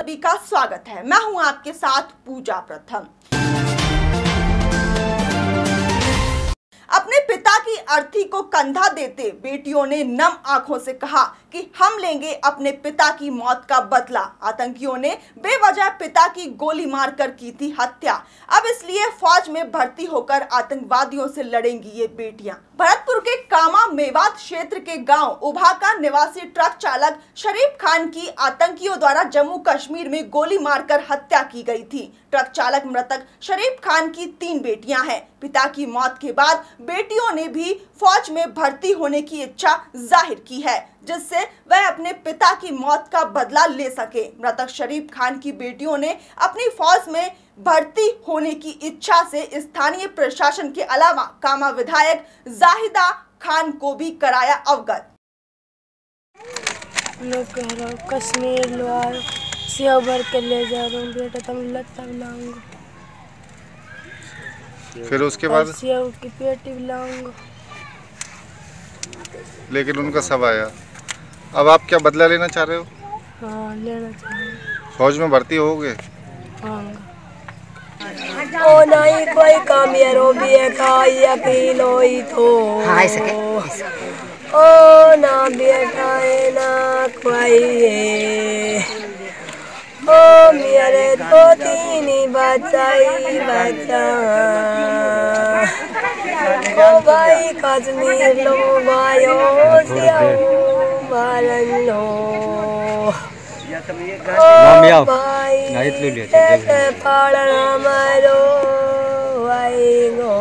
सभी का स्वागत है। मैं हूं आपके साथ पूजा प्रथम। अपने पिता की अर्थी को कंधा देते बेटियों ने नम आंखों से कहा कि हम लेंगे अपने पिता की मौत का बदला। आतंकियों ने बेवजह पिता की गोली मारकर की थी हत्या। अब इसलिए फौज में भर्ती होकर आतंकवादियों से लड़ेंगी ये बेटियां। भरतपुर के कामा मेवात क्षेत्र के गांव उभा का निवासी ट्रक चालक शरीफ खान की आतंकियों द्वारा जम्मू कश्मीर में गोली मारकर हत्या की गई थी। ट्रक चालक मृतक शरीफ खान की 3 बेटियां हैं। पिता की मौत के बाद बेटियों ने भी फौज में भर्ती होने की इच्छा जाहिर की है, जिससे वह अपने पिता की मौत का बदला ले सके। मृतक शरीफ खान की बेटियों ने अपनी फौज में भर्ती होने की इच्छा से स्थानीय प्रशासन के अलावा कामा विधायक जाहिदा खान को भी कराया अवगत। कश्मीर लोहार सेव भर के ले जा रहा हूँ बेटा, तुम लता लाऊंगा, फिर उसके बाद सेव की पेटी भी लाऊंगा। लेकिन उनका सब आया। अब आप क्या बदला लेना चाह रहे हो? हाँ, लेना चाहिए। फौज में भर्ती होगे? हाँ। ओ नहीं कोई काम यारो भी है खाई अकेल होई तो हाँ सके। ओ ना बेटा है ना खोई, ओ मेरे तो 3 बचाई बचा, ओ भाई कश्मीर लो भाइयो बालन लो, ओ भाई पालना मारो आई गो।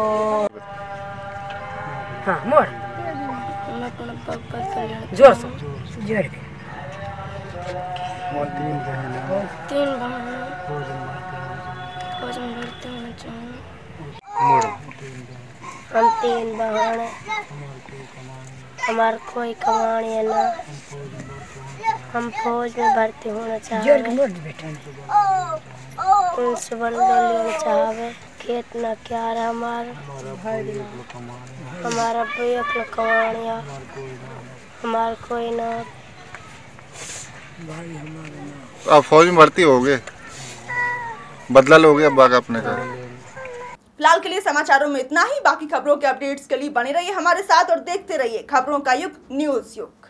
हाँ मोड़ जोर से जोड़ के 3 बहन फौज में भर्ती होना चाहिए। हम 3 बहन, हमार कोई कमानी है ना, हम फौज में भर्ती होना चाहते, उनसे बंदूक चाहवे, खेत न क्या हमारा हमारा एक लोग कमानिया, हमार कोई ना। आप फौज में भर्ती होगे, बदला लोगे अब बाग अपने का। फिलहाल के लिए समाचारों में इतना ही। बाकी खबरों के अपडेट्स के लिए बने रहिए हमारे साथ और देखते रहिए खबरों का युग न्यूज़ युग।